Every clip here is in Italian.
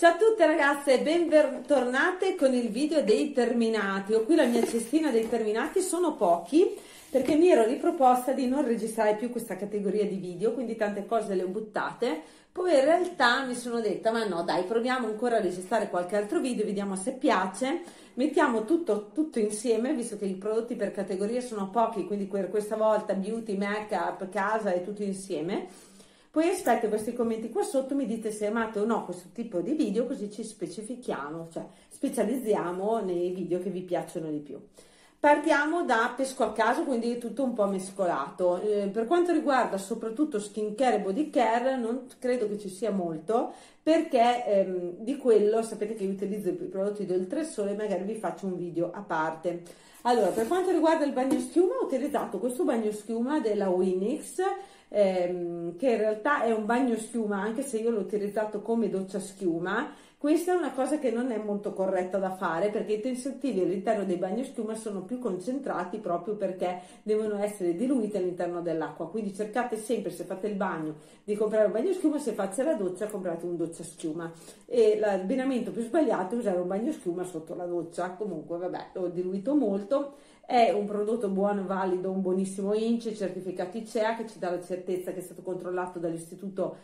Ciao a tutte ragazze, bentornate con il video dei terminati. Ho qui la mia cestina dei terminati, sono pochi perché mi ero riproposta di non registrare più questa categoria di video, quindi tante cose le ho buttate. Poi in realtà mi sono detta, ma no dai, proviamo ancora a registrare qualche altro video, vediamo se piace. Mettiamo tutto insieme, visto che i prodotti per categorie sono pochi, quindi questa volta beauty, make up, casa e tutto insieme. Poi aspetto questi commenti qua sotto, mi dite se amate o no questo tipo di video, così ci specifichiamo, cioè specializziamo nei video che vi piacciono di più. Partiamo da pesco a caso, quindi tutto un po' mescolato. Per quanto riguarda soprattutto skincare e body care, non credo che ci sia molto, perché di quello sapete che io utilizzo i prodotti di Oltresole, magari vi faccio un video a parte. Allora, per quanto riguarda il bagno schiuma, ho utilizzato questo bagno schiuma della Winix, che in realtà è un bagno schiuma, anche se io l'ho utilizzato come doccia schiuma. Questa è una cosa che non è molto corretta da fare, perché i tensioattivi all'interno dei bagni schiuma sono più concentrati proprio perché devono essere diluiti all'interno dell'acqua. Quindi cercate sempre, se fate il bagno, di comprare un bagno schiuma, se fate la doccia comprate un doccia schiuma. E l'abbinamento più sbagliato è usare un bagno schiuma sotto la doccia. Comunque vabbè, l'ho diluito molto. È un prodotto buono, valido, un buonissimo INCE, certificato ICEA, che ci dà la certezza che è stato controllato dall'istituto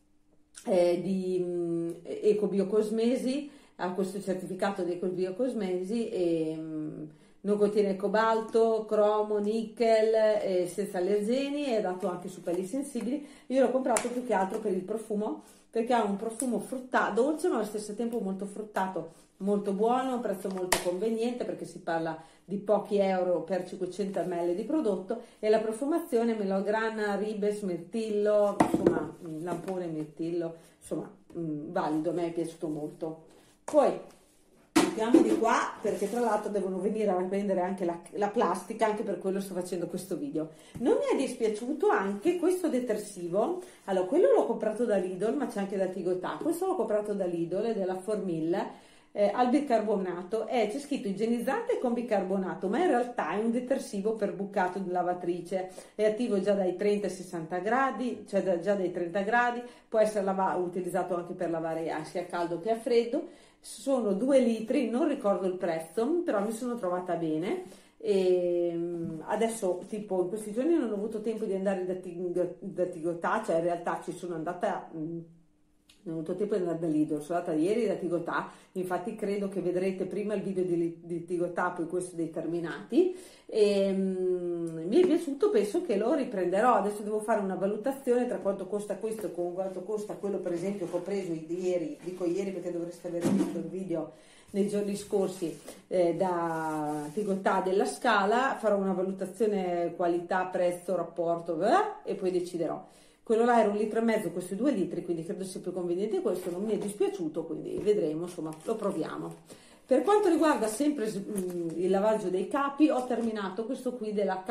di Ecobiocosmesi, ha questo certificato di Ecobiocosmesi e non contiene cobalto, cromo, nickel, senza allergeni, è dato anche su pelli sensibili. Io l'ho comprato più che altro per il profumo, perché ha un profumo fruttato, dolce ma allo stesso tempo molto fruttato, molto buono, un prezzo molto conveniente perché si parla di pochi euro per 500 ml di prodotto, e la profumazione melograna, ribes, mirtillo, insomma lampone, mirtillo, insomma valido, a me è piaciuto molto. Poi mettiamo di qua, perché tra l'altro devono venire a prendere anche la plastica, anche per quello sto facendo questo video. Non mi è dispiaciuto anche questo detersivo. Allora, quello l'ho comprato da Lidl, ma c'è anche da Tigotà. Questo l'ho comprato da Lidl, è della Formil, al bicarbonato, c'è scritto igienizzante con bicarbonato, ma in realtà è un detersivo per bucato di lavatrice, è attivo già dai 30 ai 60 gradi, cioè già dai 30 gradi, può essere utilizzato anche per lavare sia a caldo che a freddo. Sono 2 litri, non ricordo il prezzo, però mi sono trovata bene. E adesso tipo in questi giorni non ho avuto tempo di andare da Tigotà, cioè in realtà ci sono andata, non ho avuto tempo di andare da Lidl, sono andata ieri da Tigotà, infatti credo che vedrete prima il video di Tigotà, poi questo dei terminati, e mi è piaciuto, penso che lo riprenderò. Adesso devo fare una valutazione tra quanto costa questo e quanto costa quello per esempio che ho preso ieri, dico ieri perché dovreste aver visto il video nei giorni scorsi da Tigotà della Scala. Farò una valutazione qualità, prezzo, rapporto e poi deciderò. Quello là era 1,5 litri, questi 2 litri, quindi credo sia più conveniente questo, non mi è dispiaciuto, quindi vedremo, insomma, lo proviamo. Per quanto riguarda sempre il lavaggio dei capi, ho terminato questo qui della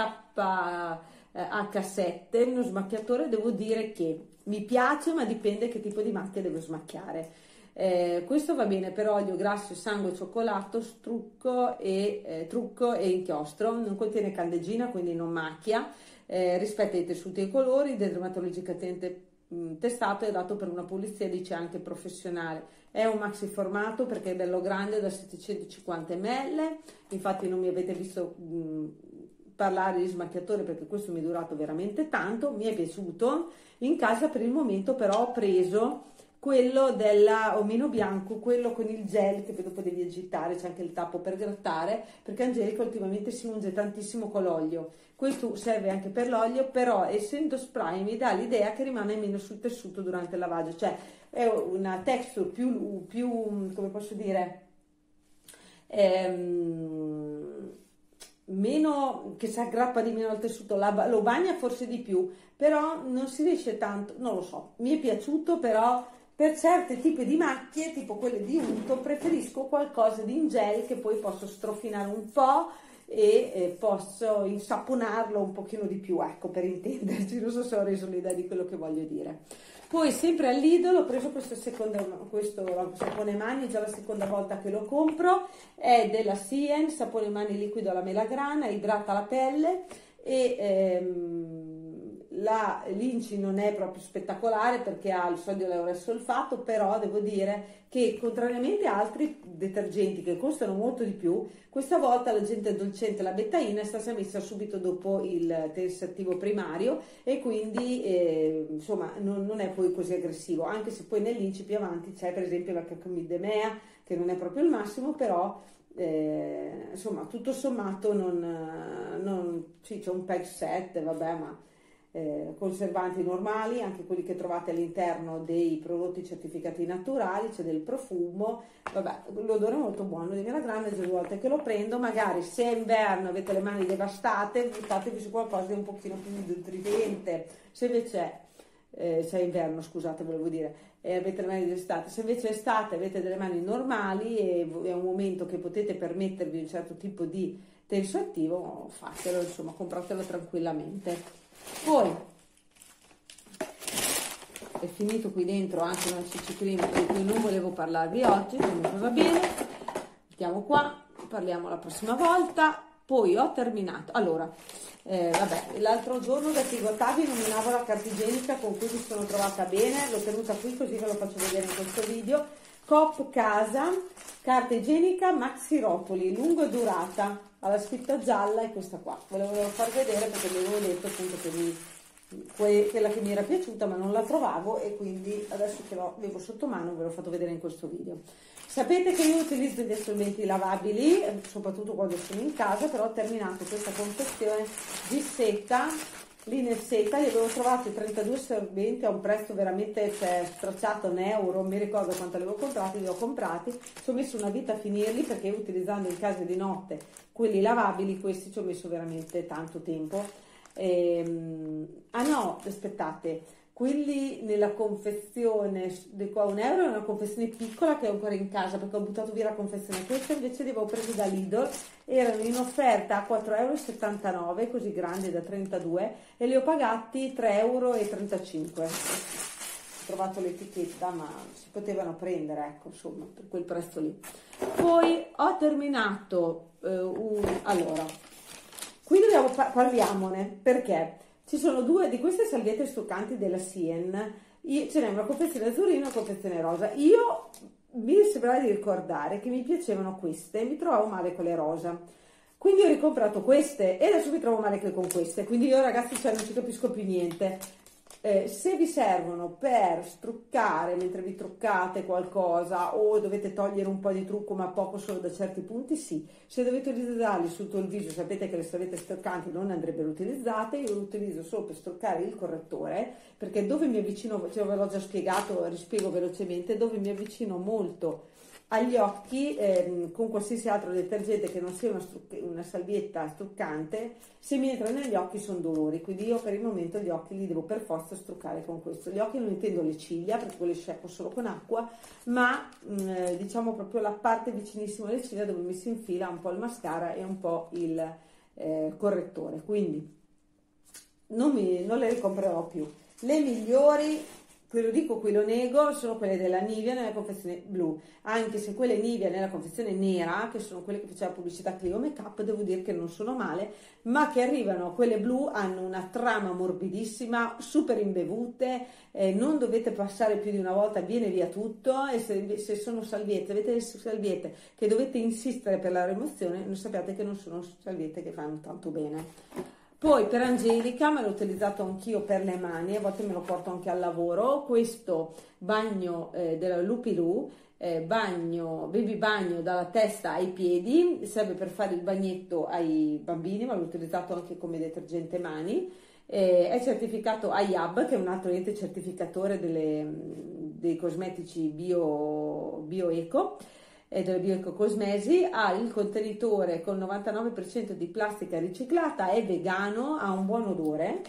KH7, uno smacchiatore. Devo dire che mi piace, ma dipende che tipo di macchia devo smacchiare. Questo va bene per olio, grasso, sangue, cioccolato, trucco e inchiostro, non contiene candeggina, quindi non macchia. Rispetta i tessuti e i colori, dermatologicamente testato e adatto per una pulizia, dice anche professionale. È un maxi formato perché è bello grande, da 750 ml, infatti non mi avete visto parlare di smacchiatore perché questo mi è durato veramente tanto, mi è piaciuto. In casa per il momento però ho preso quello della Omino Bianco, quello con il gel che poi dopo devi agitare, c'è anche il tappo per grattare, perché Angelica ultimamente si unge tantissimo con l'olio. Questo serve anche per l'olio, però essendo spray mi dà l'idea che rimane meno sul tessuto durante il lavaggio, cioè è una texture più come posso dire, meno, che si aggrappa di meno al tessuto, lo bagna forse di più, però non si riesce tanto, non lo so, mi è piaciuto, però per certi tipi di macchie, tipo quelle di unto, preferisco qualcosa di in gel che poi posso strofinare un po' e posso insaponarlo un pochino di più, ecco, per intenderci. Non so se ho reso l'idea di quello che voglio dire. Poi sempre al Lidl ho preso questo sapone mani, già la seconda volta che lo compro, è della Sien, sapone mani liquido alla melagrana, idrata la pelle e l'Inci non è proprio spettacolare perché ha il sodio laurosolfato, però devo dire che contrariamente a altri detergenti che costano molto di più, questa volta l'agente addolcente, la betaina, è stata messa subito dopo il tenso attivo primario e quindi insomma non è poi così aggressivo, anche se poi nell'Inci più avanti c'è per esempio la cacamidemea che non è proprio il massimo, però insomma tutto sommato sì, c'è un PEG 7, vabbè, ma conservanti normali, anche quelli che trovate all'interno dei prodotti certificati naturali, c'è del profumo, vabbè, l'odore è molto buono, di mia grande due volte che lo prendo, magari se è inverno avete le mani devastate, buttatevi su qualcosa di un pochino più nutriente, se invece se è inverno, scusate, volevo dire, avete le mani d'estate, se invece è estate avete delle mani normali e è un momento che potete permettervi un certo tipo di tenso attivo, fatelo, insomma, compratelo tranquillamente. Poi è finito qui dentro anche una CC cream di cui non volevo parlarvi oggi, comunque va bene, mettiamo qua, parliamo la prossima volta. Poi ho terminato, allora vabbè, l'altro giorno da Tigotavi nominavo la carta igienica con cui mi sono trovata bene, l'ho tenuta qui così ve lo faccio vedere in questo video. Coop Casa, carta igienica maxi rotoli, lungo e durata, alla scritta gialla, è questa qua, ve la volevo far vedere perché vi avevo detto appunto che quella che mi era piaciuta ma non la trovavo e quindi adesso che l'avevo sotto mano ve l'ho fatto vedere in questo video. Sapete che io utilizzo gli strumenti lavabili soprattutto quando sono in casa, però ho terminato questa confezione di seta, linee seta, li avevo trovati 32 sorbenti a un prezzo veramente, cioè, stracciato un euro, non mi ricordo quanto li avevo comprati, li ho comprati, ci ho messo una vita a finirli perché utilizzando in casa di notte quelli lavabili, questi ci ho messo veramente tanto tempo. Ah no, aspettate, quelli nella confezione di qua €1 è una confezione piccola che ho ancora in casa perché ho buttato via la confezione, questa invece li avevo presi da Lidl, erano in offerta a €4,79, così grandi da 32 e li ho pagati €3,35. Ho trovato l'etichetta ma si potevano prendere, ecco, insomma, per quel prezzo lì. Poi ho terminato allora qui parliamone perché ci sono due di queste salviette struccanti della Sien, ce n'è una confezione azzurrina e una confezione rosa. Io mi sembrava di ricordare che mi piacevano queste, mi trovavo male con le rosa, quindi ho ricomprato queste e adesso mi trovo male anche con queste, quindi io ragazzi cioè, non ci capisco più niente. Se vi servono per struccare mentre vi truccate qualcosa o dovete togliere un po' di trucco ma poco solo da certi punti, sì. Se dovete utilizzarli su tutto il viso, sapete che le salviette struccanti non andrebbero utilizzate, io lo utilizzo solo per struccare il correttore, perché dove mi avvicino, cioè ve l'ho già spiegato, rispiego velocemente, dove mi avvicino molto agli occhi con qualsiasi altro detergente che non sia una salvietta struccante, se mi entra negli occhi sono dolori, quindi io per il momento gli occhi li devo per forza struccare con questo. Gli occhi non intendo le ciglia perché quelle sciacquo solo con acqua, ma diciamo proprio la parte vicinissima alle ciglia dove mi si infila un po' il mascara e un po' il correttore, quindi non le ricomprerò più. Le migliori, qui lo dico, qui lo nego, sono quelle della Nivea nella confezione blu, anche se quelle Nivea nella confezione nera, che sono quelle che faceva pubblicità Clio Makeup, devo dire che non sono male, ma che arrivano, quelle blu hanno una trama morbidissima, super imbevute, non dovete passare più di una volta, viene via tutto, e se sono salviette, avete le salviette che dovete insistere per la rimozione, non sappiate che non sono salviette che fanno tanto bene. Poi per Angelica me l'ho utilizzato anch'io per le mani, a volte me lo porto anche al lavoro, questo bagno della Lupilou, baby bagno dalla testa ai piedi, serve per fare il bagnetto ai bambini, ma l'ho utilizzato anche come detergente mani, è certificato IAB, che è un altro ente certificatore dei cosmetici bio-eco, e delle bioecocosmesi, ha il contenitore con 99% di plastica riciclata, è vegano, ha un buon odore,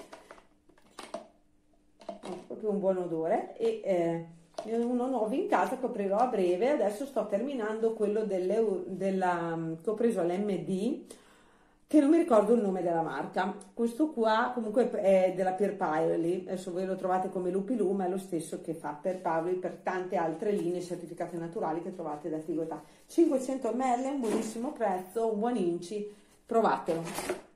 proprio un buon odore, e ne ho uno nuovo in casa che aprirò a breve. Adesso sto terminando quello che ho preso all'MD, che non mi ricordo il nome della marca. Questo qua comunque è della Pierpaoli, adesso voi lo trovate come Lupilou, ma è lo stesso che fa Pierpaoli per tante altre linee certificate naturali che trovate da Tigotà. 500 ml, un buonissimo prezzo, un buon inci, provatelo.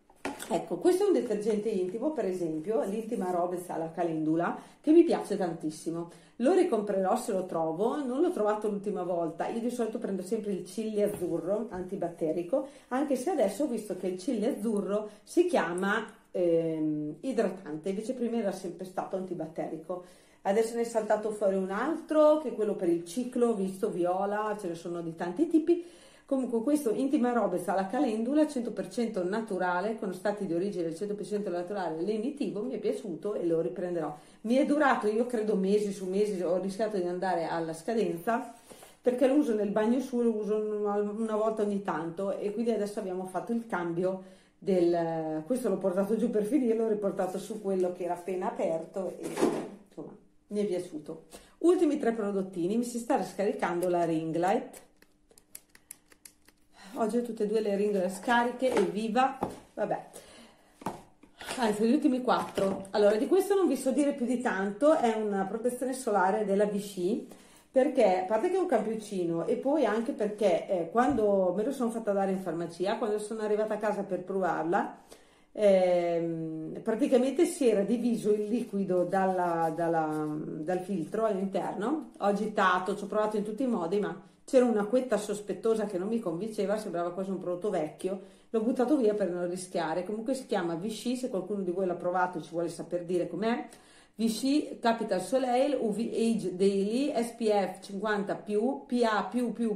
Ecco, questo è un detergente intimo, per esempio, l'Intima Robes alla calendula, che mi piace tantissimo. Lo ricomprerò se lo trovo, non l'ho trovato l'ultima volta. Io di solito prendo sempre il chili azzurro antibatterico, anche se adesso ho visto che il chili azzurro si chiama idratante, invece prima era sempre stato antibatterico. Adesso ne è saltato fuori un altro, che è quello per il ciclo, ho visto viola, ce ne sono di tanti tipi. Comunque questo Intima Robes alla calendula 100% naturale, con stati di origine del 100% naturale lenitivo, mi è piaciuto e lo riprenderò. Mi è durato, io credo, mesi su mesi, ho rischiato di andare alla scadenza perché lo uso nel bagno suo, lo uso una volta ogni tanto, e quindi adesso abbiamo fatto il cambio questo l'ho portato giù per finire, l'ho riportato su quello che era appena aperto e insomma mi è piaciuto. Ultimi 3 prodottini, mi si sta riscaricando la ring light. Oggi ho tutte e 2 le ring scariche, evviva, vabbè, anzi gli ultimi 4. Allora, di questo non vi so dire più di tanto, è una protezione solare della Vichy, perché a parte che è un campioncino e poi anche perché quando me lo sono fatta dare in farmacia, quando sono arrivata a casa per provarla, praticamente si era diviso il liquido dal filtro all'interno. Ho agitato, ci ho provato in tutti i modi, ma c'era un'acquetta sospettosa che non mi convinceva, sembrava quasi un prodotto vecchio, l'ho buttato via per non rischiare. Comunque si chiama Vichy, se qualcuno di voi l'ha provato e ci vuole saper dire com'è. Vichy Capital Soleil UV Age Daily SPF 50+, PA++++,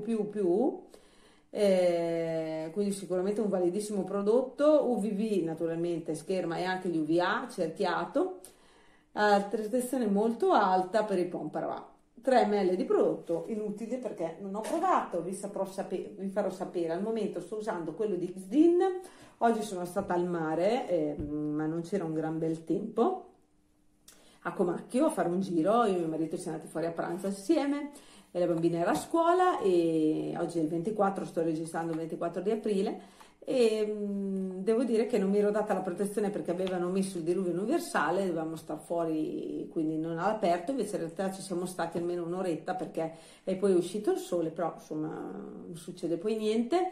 quindi sicuramente un validissimo prodotto. UVB naturalmente scherma e anche gli UVA cerchiato, protezione molto alta per il Pomparà. 3 ml di prodotto, inutile perché non ho provato, vi farò sapere. Al momento sto usando quello di Xdin. Oggi sono stata al mare, ma non c'era un gran bel tempo, a Comacchio a fare un giro. Io e mio marito siamo andati fuori a pranzo assieme e la bambina era a scuola, e oggi è il 24, sto registrando il 24 di aprile, e devo dire che non mi ero data la protezione perché avevano messo il diluvio universale, dovevamo star fuori, quindi non all'aperto, invece in realtà ci siamo stati almeno un'oretta perché e poi è uscito il sole, però insomma non succede poi niente.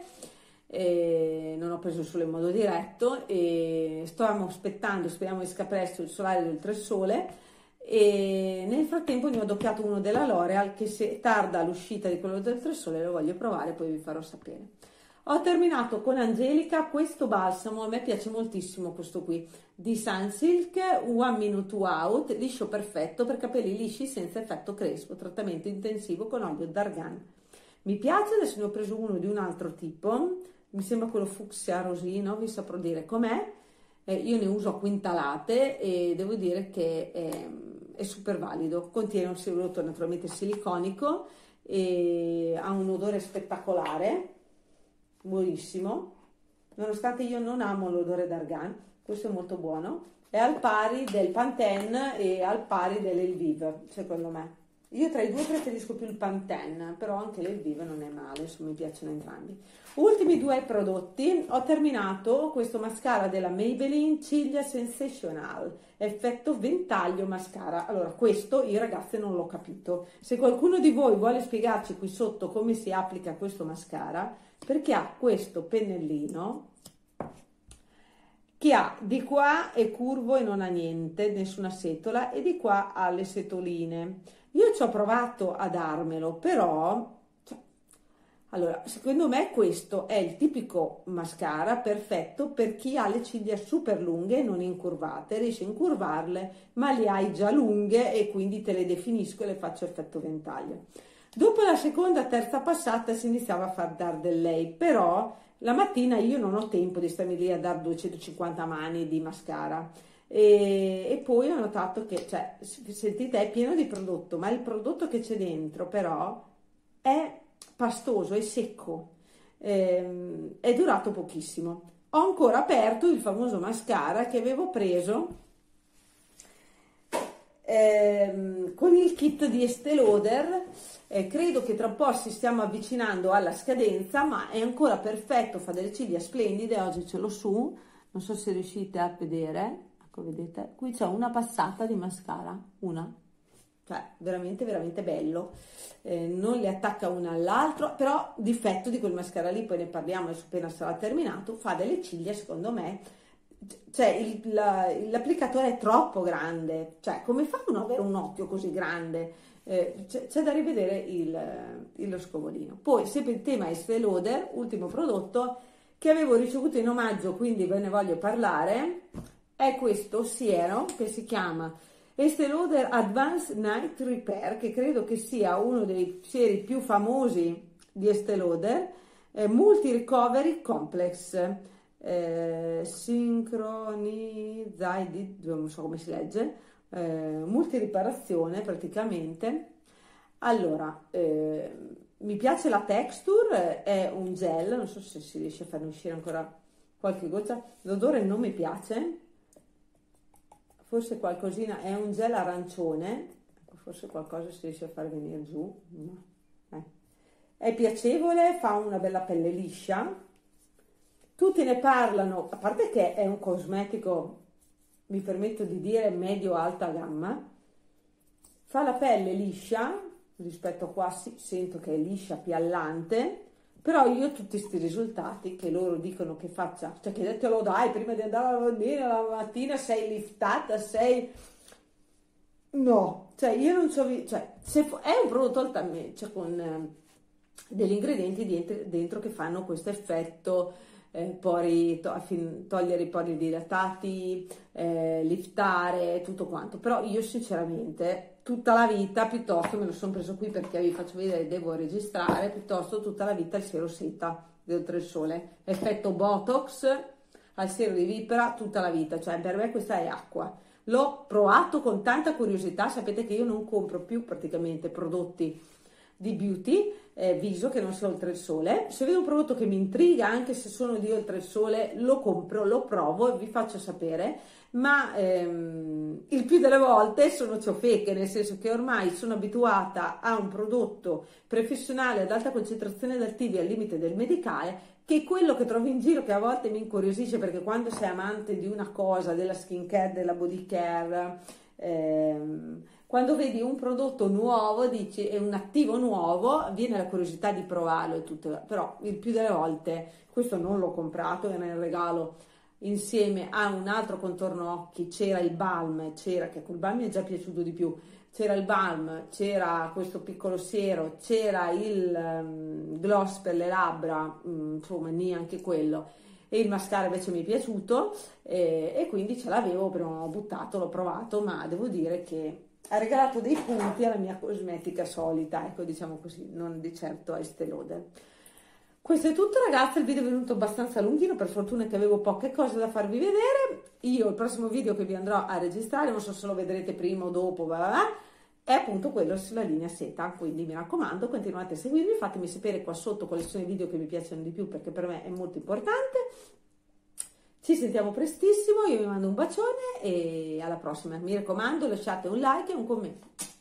Non ho preso il sole in modo diretto e stavamo aspettando, speriamo esca presto il solare oltre il sole, e nel frattempo ne ho adocchiato uno della L'Oreal che, se tarda l'uscita di quello del sole, lo voglio provare, poi vi farò sapere. Ho terminato con Angelica questo balsamo, a me piace moltissimo questo qui, di Sunsilk, One Minute Out, liscio perfetto per capelli lisci senza effetto crespo, trattamento intensivo con olio d'argan. Mi piace, adesso ne ho preso uno di un altro tipo, mi sembra quello fucsia rosino, vi saprò dire com'è. Io ne uso a quintalate e devo dire che è super valido, contiene un prodotto naturalmente siliconico e ha un odore spettacolare, buonissimo, nonostante io non amo l'odore d'argan, questo è molto buono, è al pari del Pantene e al pari dell'Elvive, secondo me. Io tra i due preferisco più il Pantene, però anche l'Elvive non è male, insomma mi piacciono entrambi. Ultimi 2 prodotti, ho terminato questo mascara della Maybelline Ciglia Sensational, effetto ventaglio mascara. Allora, questo io ragazze non l'ho capito. Se qualcuno di voi vuole spiegarci qui sotto come si applica questo mascara, perché ha questo pennellino che ha di qua è curvo e non ha niente, nessuna setola, e di qua ha le setoline. Io ci ho provato a darmelo, però allora, secondo me questo è il tipico mascara perfetto per chi ha le ciglia super lunghe e non incurvate, riesci a incurvarle, ma le hai già lunghe e quindi te le definisco e le faccio effetto ventaglio. Dopo la seconda, terza passata si iniziava a far dar del lei, però la mattina io non ho tempo di starmi lì a dar 250 mani di mascara. E poi ho notato che, cioè, sentite, è pieno di prodotto, ma il prodotto che c'è dentro però è pastoso, è secco, è durato pochissimo. Ho ancora aperto il famoso mascara che avevo preso con il kit di Estée Lauder. Credo che tra un po' ci stiamo avvicinando alla scadenza, ma è ancora perfetto, fa delle ciglia splendide. Oggi ce l'ho su, non so se riuscite a vedere, ecco, vedete, qui c'è una passata di mascara, cioè veramente veramente bello, non le attacca una all'altro, però difetto di quel mascara lì, poi ne parliamo adesso appena sarà terminato, fa delle ciglia secondo me cioè l'applicatore è troppo grande, cioè come fa uno ad avere un occhio così grande? C'è da rivedere lo scovolino. Poi sempre il tema Estée Lauder, ultimo prodotto che avevo ricevuto in omaggio, quindi ve ne voglio parlare, è questo siero che si chiama Estée Lauder Advanced Night Repair, che credo che sia uno dei sieri più famosi di Estée Lauder, Multi Recovery Complex, sincronizzai, non so come si legge, multiriparazione praticamente. Allora, mi piace la texture, è un gel, non so se si riesce a farne uscire ancora qualche goccia, l'odore non mi piace, forse qualcosina, è un gel arancione, forse qualcosa si riesce a far venire giù, no. È piacevole, fa una bella pelle liscia, tutti ne parlano, a parte che è un cosmetico, mi permetto di dire, medio-alta gamma, fa la pelle liscia, rispetto a qua sento che è liscia, piallante, però io tutti questi risultati che loro dicono che faccia, cioè che te lo dai prima di andare a dormire la mattina, sei liftata, sei... No, cioè io non so, cioè se è un prodotto altamente, cioè con degli ingredienti dentro che fanno questo effetto, togliere i pori dilatati, liftare, tutto quanto, però io sinceramente tutta la vita, piuttosto me lo sono preso qui perché vi faccio vedere, devo registrare, piuttosto tutta la vita il siero seta di Oltre il Sole, effetto Botox al siero di vipera tutta la vita, cioè per me questa è acqua. L'ho provato con tanta curiosità, sapete che io non compro più praticamente prodotti di beauty, viso che non sia Oltre il Sole. Se vedo un prodotto che mi intriga, anche se sono di Oltre il Sole, lo compro, lo provo e vi faccio sapere, ma il più delle volte sono ciofeche, nel senso che ormai sono abituata a un prodotto professionale ad alta concentrazione d'attivi al limite del medicale, che è quello che trovo in giro, che a volte mi incuriosisce, perché quando sei amante di una cosa, della skincare, della body care, quando vedi un prodotto nuovo, dici è un attivo nuovo, viene la curiosità di provarlo e tutto, però il più delle volte questo non l'ho comprato, era in regalo insieme a un altro contorno occhi, c'era il balm, che quel balm mi è già piaciuto di più, c'era il balm, c'era questo piccolo siero, c'era il gloss per le labbra, insomma neanche quello, e il mascara invece mi è piaciuto, e quindi ce l'avevo, però ho buttato, l'ho provato, ma devo dire che ha regalato dei punti alla mia cosmetica solita, ecco, diciamo così, non di certo a Estée Lauder. Questo è tutto ragazzi, il video è venuto abbastanza lunghino, per fortuna che avevo poche cose da farvi vedere. Io il prossimo video che vi andrò a registrare, non so se lo vedrete prima o dopo, è appunto quello sulla linea seta, quindi mi raccomando continuate a seguirmi, fatemi sapere qua sotto quali sono i video che vi piacciono di più, perché per me è molto importante. Ci sentiamo prestissimo, io vi mando un bacione e alla prossima, mi raccomando lasciate un like e un commento.